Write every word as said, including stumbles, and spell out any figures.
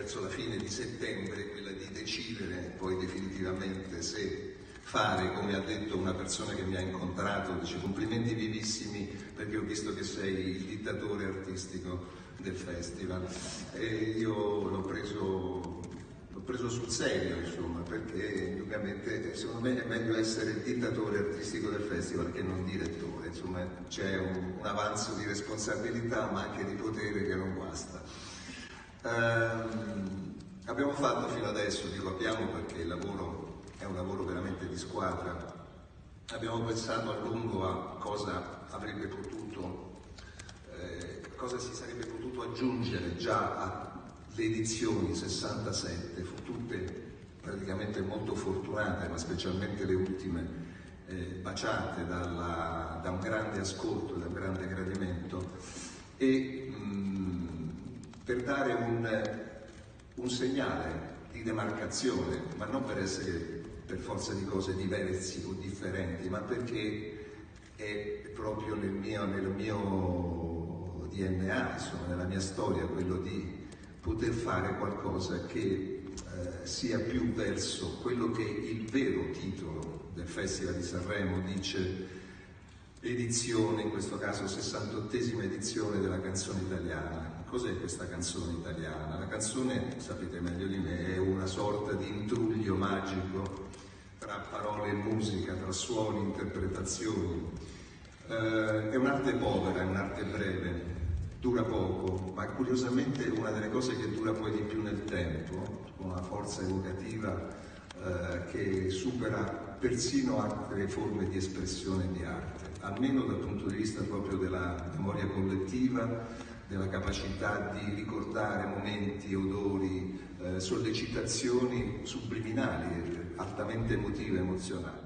verso la fine di settembre, quella di decidere poi definitivamente se fare, come ha detto una persona che mi ha incontrato, dice: complimenti vivissimi perché ho visto che sei il dittatore artistico del festival. E io l'ho preso, l'ho preso sul serio, insomma, perché indubbiamente secondo me è meglio essere il dittatore artistico del festival che non direttore. Insomma, c'è un, un avanzo di responsabilità ma anche di potere che non guasta. Um, abbiamo fatto fino adesso, dico abbiamo perché il lavoro è un lavoro veramente di squadra, abbiamo pensato a lungo a cosa avrebbe potuto, eh, cosa si sarebbe potuto aggiungere già alle edizioni sessantasette, fu tutte praticamente molto fortunate, ma specialmente le ultime eh, baciate dalla, da un grande ascolto, da un grande gradimento, e mh, per dare un, un segnale di demarcazione, ma non per essere per forza di cose diversi o differenti, ma perché è proprio nel mio, nel mio D N A, insomma, nella mia storia, quello di poter fare qualcosa che eh, sia più verso quello che il vero titolo del Festival di Sanremo dice: edizione, in questo caso sessantottesima edizione della canzone italiana. Cos'è questa canzone italiana? La canzone, sapete meglio di me, è una sorta di intruglio magico tra parole e musica, tra suoni e interpretazioni. Eh, è un'arte povera, è un'arte breve, dura poco, ma curiosamente è una delle cose che dura poi di più nel tempo, con una forza evocativa eh, che supera persino altre forme di espressione di arte, almeno dal punto di vista proprio della memoria collettiva, della capacità di ricordare momenti, odori, eh, sollecitazioni subliminali, altamente emotive, emozionali.